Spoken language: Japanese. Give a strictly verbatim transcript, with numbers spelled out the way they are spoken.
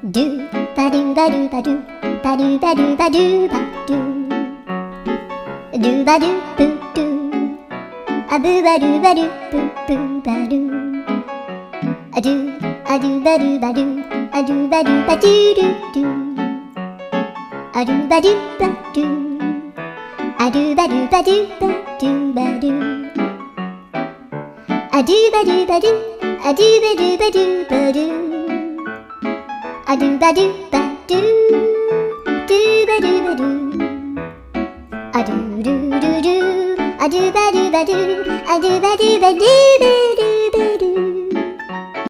ドゥバドゥバドゥバドゥバドゥバドゥバドゥバドゥドゥバドゥブドゥアブバドゥバドゥブブバドゥアドゥアドゥバドゥバドゥアドゥバドゥバドゥドゥドゥアドゥバドゥバドゥアドゥバドゥバドゥバドゥバドゥアドゥバドゥバドゥアドゥバドゥバドゥバドゥアドゥバドゥバドゥドゥバドゥバドゥアドゥルルルアドゥバドゥバドゥアドゥバドゥバドゥバドゥ